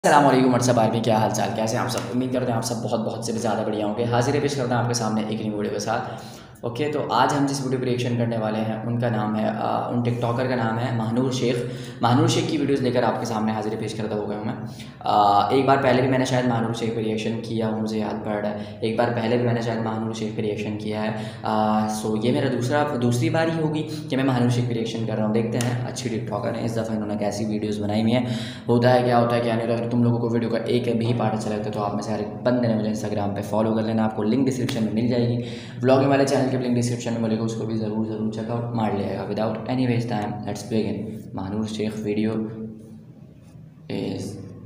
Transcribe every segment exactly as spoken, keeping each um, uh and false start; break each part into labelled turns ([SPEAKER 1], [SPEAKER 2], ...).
[SPEAKER 1] अस्सलाम वालेकुम WhatsApp army, क्या हाल चाल, कैसे हैं आप सब। उम्मीद करते हैं आप सब बहुत बहुत से भी ज़्यादा बढ़िया होंगे। हाजिर पेश करते हैं आपके सामने एक न्यू वीडियो के साथ। ओके, तो आज हम जिस वीडियो पर रिएक्शन करने वाले हैं उनका नाम है आ, उन टिकटॉकर का नाम है महानूर शेख। महानूर शेख की वीडियोस लेकर आपके सामने हाजिर पेश करता हो गया हूँ मैं। आ, एक बार पहले भी मैंने शायद महानूर शेख पर रिएक्शन किया हो, मुझे याद पड़ रहा है। एक बार पहले भी मैंने शायद महानूर शेख पर रिएक्शन किया है। आ, सो ये मेरा दूसरा दूसरी बार ही होगी कि मैं महानूर शेख पर रिएक्शन कर रहा हूँ। देखते हैं अच्छी टिकटॉकर हैं, इस दफ़ा इन्होंने कैसी वीडियोज़ बनाई हुई हैं, होता है क्या होता है क्या नहीं होता। अगर तुम लोगों को वीडियो का एक भी पार्ट अच्छा लगता है तो आप में से हर एक बंदे ने मुझे इंस्टाग्राम पे फॉलो कर लेना, आपको लिंक डिस्क्रिप्शन में मिल जाएगी। व्लॉगिंग वाले चैनल के लिंक डिस्क्रिप्शन में मिलेगा, उसको भी ज़रूर ज़रूर चेकआउट मार लिएगा। Without any waste time let's begin. Mahanoor Shaikh video is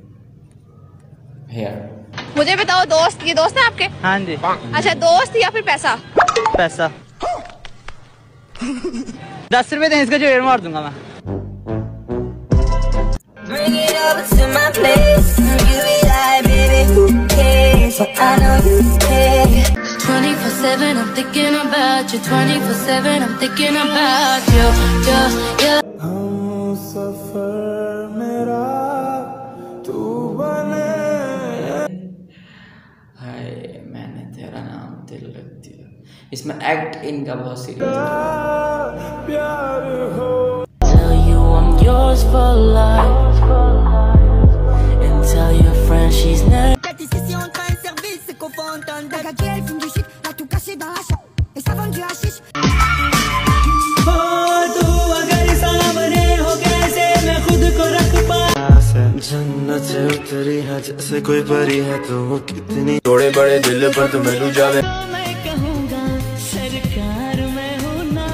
[SPEAKER 1] here.
[SPEAKER 2] मुझे बताओ दोस्त, ये दोस्त है आपके?
[SPEAKER 3] हाँ जी।
[SPEAKER 2] अच्छा, दोस्त या फिर पैसा?
[SPEAKER 3] पैसा। दस रुपए दें, इसका जो मार दूंगा मैं।
[SPEAKER 4] Bring it over to my place. You be like, baby, who cares? But I know you care.
[SPEAKER 5] twenty-four seven I'm thinking about you. twenty-four seven I'm thinking about you. You, you.
[SPEAKER 6] हम सफर मेरा तू बने।
[SPEAKER 1] हाय मैंने तेरा नाम दिल रख दिया। इसमें एक्ट इनका बहुत सीरियस है।
[SPEAKER 6] प्यार हो
[SPEAKER 5] Tell you I'm yours for life. And tell your friend she's next.
[SPEAKER 4] Décision train service, c'est qu'on fait entendre. La gagée, elle fume du shit, l'a tout caché dans la chambre. Et ça vend du hashish.
[SPEAKER 6] जन्नत से उतरी है जैसे कोई परी है तो वो कितनी थोड़े बड़े दिल पर तो मिलू जावे।
[SPEAKER 5] मैं कहूँगा सरकार में हूँ ना।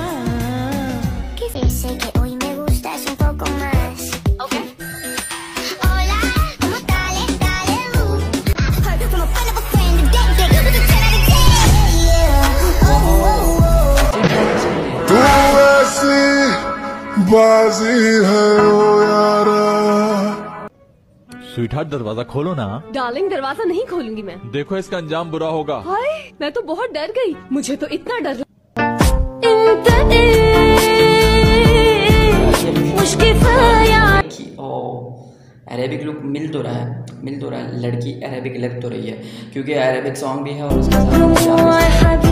[SPEAKER 7] Sé que hoy me gustas un poco más.
[SPEAKER 5] Okay.
[SPEAKER 7] Hola, ¿cómo estás? Dale, uh. Heard from a friend of a friend, a dead dick, with a ten out of ten. Yeah. Oh, oh, oh.
[SPEAKER 6] तू ऐसी बाजी है ओ यारा।
[SPEAKER 8] Sweetheart, दरवाजा खोलो ना।
[SPEAKER 2] Darling, दरवाजा नहीं खोलूंगी मैं।
[SPEAKER 8] देखो इसका अंजाम बुरा होगा।
[SPEAKER 2] हाय, मैं तो बहुत डर गई। मुझे तो इतना डर
[SPEAKER 1] अरेबिक लुक मिल तो रहा है मिल तो रहा है लड़की अरेबिक लग तो रही है, क्योंकि अरेबिक सॉन्ग भी है और उसके साथ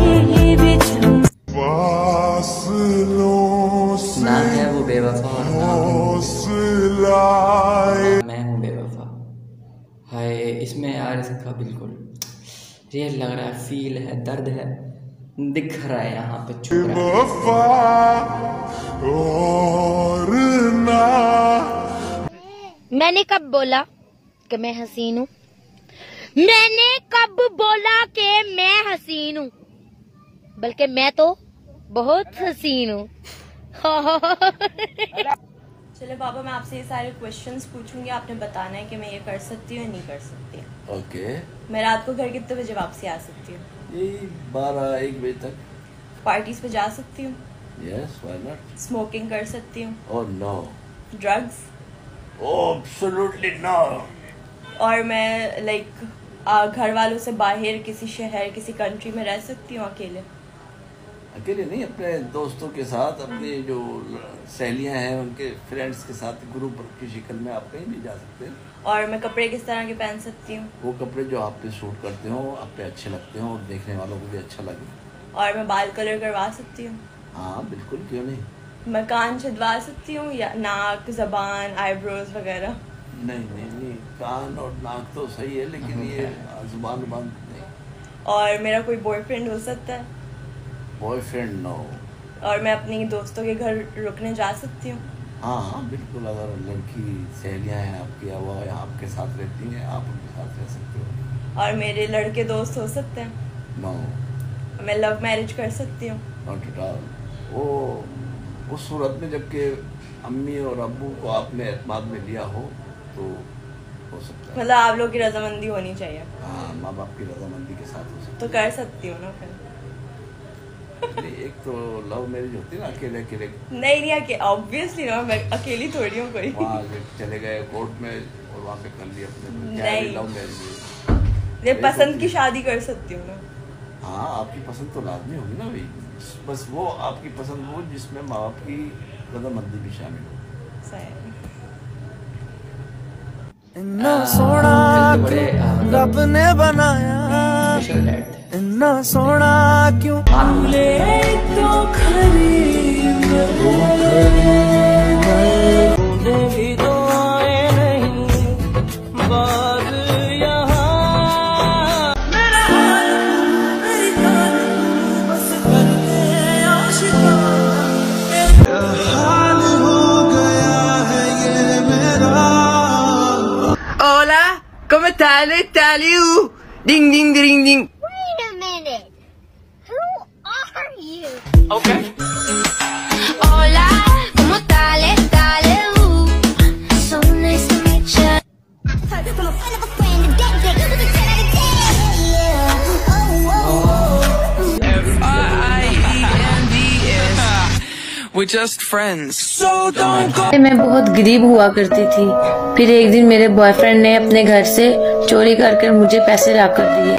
[SPEAKER 1] ना है वो बेवफा और ना मैं हूँ बेवफा। हाय, इसमें यार इसका बिल्कुल रियल लग रहा है, फील है, दर्द है, दिख रहा है यहाँ पे छुप रहा है।
[SPEAKER 7] मैंने कब बोला कि मैं हसीन हूँ? मैंने कब बोला कि मैं हसीन हूँ? बल्कि मैं तो बहुत हसीन हूँ।
[SPEAKER 9] चलो बाबा, मैं आपसे ये सारे क्वेश्चंस पूछूंगी, आपने बताना है कि मैं ये कर सकती हूँ या नहीं कर सकती।
[SPEAKER 10] Okay okay.
[SPEAKER 9] मैं रात को घर कितने बजे वापसी आ सकती हूँ?
[SPEAKER 10] ये बारह एक बजे तक।
[SPEAKER 9] पार्टीज पे जा सकती हूँ?
[SPEAKER 10] Yes, why not.
[SPEAKER 9] स्मोकिंग कर सकती हूँ?
[SPEAKER 10] Oh no.
[SPEAKER 9] Drugs?
[SPEAKER 10] Absolutely no.
[SPEAKER 9] और मैं लाइक घर वालों से बाहर किसी शहर किसी कंट्री में रह सकती हूँ अकेले?
[SPEAKER 10] अकेले नहीं, अपने दोस्तों के साथ, अपनी जो सहेलियां हैं उनके फ्रेंड्स के साथ ग्रुप की शक्ल में आप कहीं भी जा सकते हैं।
[SPEAKER 9] और मैं कपड़े किस तरह के पहन सकती हूँ?
[SPEAKER 10] वो कपड़े जो आप पे सूट करते हो, आप पे अच्छे लगते हो और देखने वालों को भी अच्छा लगे।
[SPEAKER 9] और मैं बाल कलर करवा सकती हूँ?
[SPEAKER 10] हाँ बिल्कुल, क्यों नहीं।
[SPEAKER 9] मैं कान छिदवा सकती हूँ या नाक, जबान, आईब्रोज वगैरह?
[SPEAKER 10] नहीं नहीं नहीं, कान और नाक तो सही है, लेकिन ये जुबान जुबान नहीं।
[SPEAKER 9] और मेरा कोई बॉयफ्रेंड हो सकता है?
[SPEAKER 10] Boyfriend no.
[SPEAKER 9] और मैं अपनी दोस्तों के घर रुकने जा सकती हूँ?
[SPEAKER 10] हाँ हाँ बिल्कुल, अगर लड़की सहेलियाँ हैं आपकी, वो आपके साथ रहती हैं, आप उनके साथ रह सकते हो।
[SPEAKER 9] और मेरे लड़के दोस्त हो सकते हैं?
[SPEAKER 10] नो।
[SPEAKER 9] मैं लव मैरिज कर सकती हूँ?
[SPEAKER 10] Not at all. वो उस सूरत में जबकि अम्मी और अब्बू को आपने एतमाद में लिया हो तो हो सकता है।
[SPEAKER 9] मतलब आप लोग की रजामंदी होनी चाहिए?
[SPEAKER 10] हाँ, माँ बाप की रजामंदी के साथ हो सकता है।
[SPEAKER 9] तो कर सकती हूँ ना फिर?
[SPEAKER 10] नहीं, एक तो लव मैरिज होती है ना, अकेले अकेले।
[SPEAKER 9] नहीं नहीं, अके ऑब्वियसली ना, मैं अकेली थोड़ी हूँ कोई।
[SPEAKER 10] वहाँ चले गए कोर्ट में और वहाँ पे कर लिया अपने।
[SPEAKER 9] नहीं,
[SPEAKER 10] लव मैरिज
[SPEAKER 9] ये पसंद की शादी कर सकती हूँ ना?
[SPEAKER 10] हाँ, आपकी पसंद तो लाजमी होगी ना भाई, बस वो आपकी पसंद हो जिसमें माँ बाप की रजामंदी भी शामिल हो।
[SPEAKER 9] सही।
[SPEAKER 6] इन्ना सोना
[SPEAKER 1] बड़े
[SPEAKER 6] रब ने बनाया, इन्ना सोना क्यों
[SPEAKER 1] ले
[SPEAKER 6] तो खरीद भी तो आए नहीं बात यहाँ मेरा हाल मेरी हाल बस कर दे आशिका, हाल हो गया है ये मेरा।
[SPEAKER 11] Hola, ¿cómo estás? Taliu. Ding ding ding ding.
[SPEAKER 7] Wait a minute. Who are you?
[SPEAKER 11] Okay.
[SPEAKER 5] Hola, ¿cómo tal? Dale, uh. So nice to meet you.
[SPEAKER 6] We're just friends. So don't go.
[SPEAKER 12] मैं बहुत गरीब हुआ करती थी, फिर एक दिन मेरे बॉयफ्रेंड ने अपने घर से चोरी करके मुझे पैसे ला कर दिए।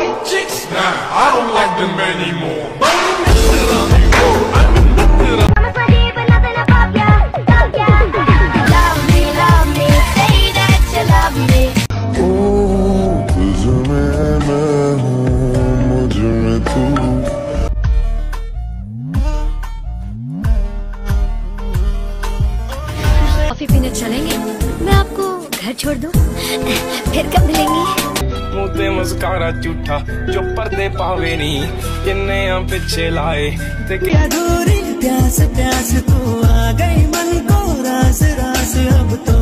[SPEAKER 7] कॉफी पीने चलेंगे? मैं आपको घर छोड़ दूं? फिर कब मिलेंगे?
[SPEAKER 6] मुझे मुस्कारा झूठा जो पर्दे पावे नहीं, किन्ने हम पीछे लाए ते अधूरी प्यास प्यास तू आ गई मन को रास रास अब तो।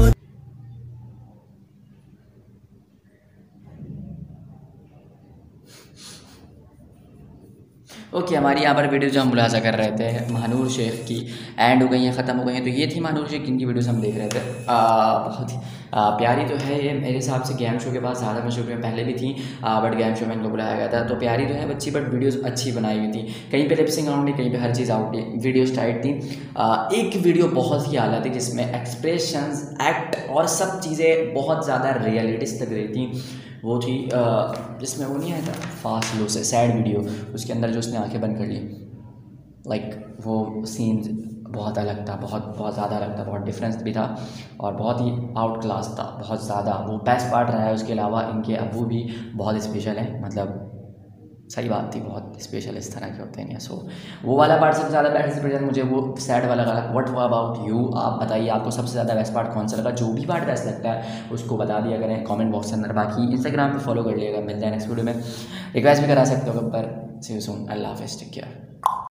[SPEAKER 1] ओके okay, हमारी यहाँ पर वीडियो जो हम मुलाजा कर रहे थे महानूर शेख की एंड हो गई हैं, ख़त्म हो गई हैं। तो ये थी महानूर शेख की, इनकी वीडियोस हम देख रहे थे। आ, बहुत ही आ, प्यारी तो है ये, मेरे हिसाब से गेम शो के बाद ज़्यादा मशहूर में पहले भी थी, बट गेम शो में इनको बुलाया गया था। तो प्यारी तो है बच्ची, बट वीडियोस अच्छी बनाई हुई थी, कहीं पे लिपसिंग आउट नहीं, कहीं पे हर चीज़ आउट नहीं, वीडियोस टाइट थी। आ, एक वीडियो बहुत ही आला थी जिसमें एक्सप्रेशंस, एक्ट और सब चीज़ें बहुत ज़्यादा रियलिटिस्ट लग रही थी। वो थी जिसमें वो नहीं आया था फास्ट लो से सैड वीडियो, उसके अंदर जो उसने आंखें बंद कर ली, लाइक वो सीन बहुत अलग था, बहुत बहुत ज़्यादा अलग था, बहुत डिफरेंस भी था और बहुत ही आउट क्लास था, बहुत ज़्यादा। वो बेस्ट पार्ट रहा है। उसके अलावा इनके अबू भी बहुत स्पेशल हैं, मतलब सही बात थी, बहुत स्पेशल इस तरह के होते हैं। सो वो वाला पार्ट सबसे ज़्यादा बेस्ट प्रेजेंट मुझे वो सैड वाला लगा। What about you? आप बताइए आपको सबसे ज़्यादा बेस्ट पार्ट कौन सा लगा? जो भी पार्ट बेस्ट लगता है उसको बता दिया करें कमेंट बॉक्स के अंदर। बाकी इंस्टाग्राम पे फॉलो कर लिएगा, मिलते हैं नेक्स्ट वीडियो में। रिक्वेस्ट भी करा सकते हो पर सी यू सून, अल्लाह हाफ़िज़, टेक केयर।